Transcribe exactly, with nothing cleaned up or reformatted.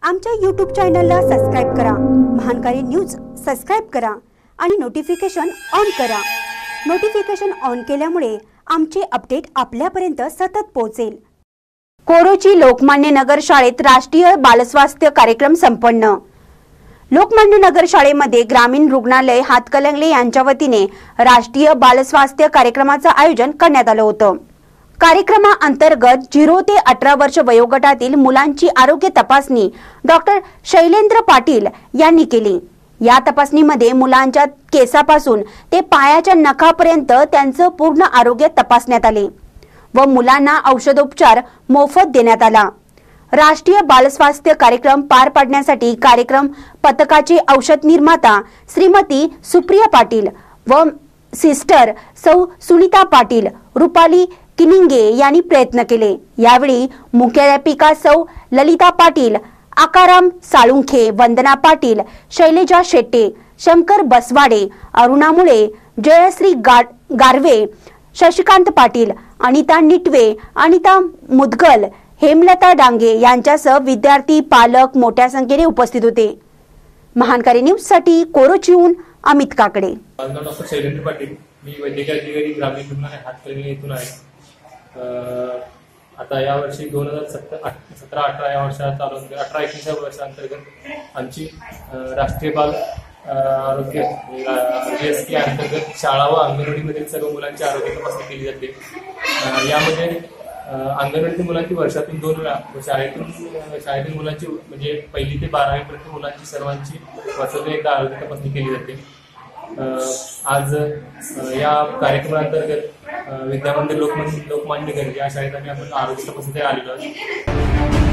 आमच्या यूट्यूब चॅनलला सबस्क्राइब करा, महानकारी न्यूज सबस्क्राइब करा आणि नोटिफिकेशन ऑन करा। नोटिफिकेशन ऑन केल्यामुळे आमचे अपडेट आपल्यापर्यंत सतत पोहोचेल। कोरोची लोकमान्य नगर शाळेत राष्ट्रीय बालस्वास्थ्य कार्यक्रम संपन्न। लोकमान्य नगर शाळेमध्ये ग्रामीण रुग्णालय हातकणंगले यांच्या वतीने राष्ट्रीय बालस्वास्थ्य कार्यक्रमाचे आयोजन करण्यात आले होते। कार्यक्रमाअंतर्गत झिरो ते अठरा वर्ष वयोगटातील मुलांची आरोग्य तपासणी डॉक्टर शैलेंद्र पाटील यांनी केली। या तपासणीमध्ये मुलांच्या केसापासून ते पायाच्या नखापर्यंत त्यांचे पूर्ण आरोग्य तपासण्यात आले व मुलांना औषधोपचार मोफत देण्यात आला। राष्ट्रीय बालस्वास्थ्य कार्यक्रम पार पाडण्यासाठी कार्यक्रम पथकाचे औषध निर्माता श्रीमती सुप्रिया पाटील व सिस्टर सौ सुनीता पाटील, रुपाली किनिंगे यांनी प्रयत्न केले। यावेळी मुख्याध्यापिका सौ ललिता पाटील, आकाराम साळुंखे, वंदना पाटील, शैलेजा शेट्टे, शंकर बसवाडे, अरुणा मुळे, जयश्री गारवे, शशिकांत पाटील, अनिता निटवे, अनिता मुदगल, हेमलता डांगे यांच्यासह विद्यार्थी, पालक मोठ्या संख्येने उपस्थित होते। महानकारी न्यूज साठी कोरोचीहून अमित काकडे। डॉक्टर शैलेंद्र पाटील, मी वैद्यकीय अधिकारी ग्रामीण रुग्णालय हातकणंगले येथून आहे। आता या वर्षी दोन हजार सतरा अठरा या वर्षात चालू अठरा एकोणीस वर्षांतर्गत आमची राष्ट्रीय बाल आरोग्य एस टी अंतर्गत शाळा व अंगणवाडीमधील सर्व मुलांची आरोग्य तपासणी केली जाते। यामध्ये अंगणवाडीतील मुलांची वर्षातून दोन वेळा शाळेतून शाळेतील मुलांची म्हणजे पहिली ते बारावी पर्यंत मुलांची सर्वांची वर्षातून एकदा आरोग्य तपासणी केली जाते। आज या कार्यक्रमांतर्गत विद्यामंदिर लोकमान्य लोकमान्य नगर या शाळेत आम्ही आपण आरोग्य तपासणीसाठी आलेलो आहोत।